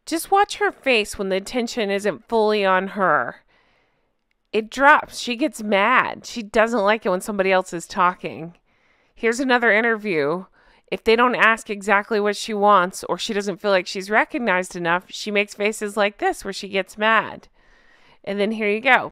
Just watch her face when the attention isn't fully on her. It drops. She gets mad. She doesn't like it when somebody else is talking. Here's another interview. If they don't ask exactly what she wants or she doesn't feel like she's recognized enough, she makes faces like this where she gets mad. And then here you go.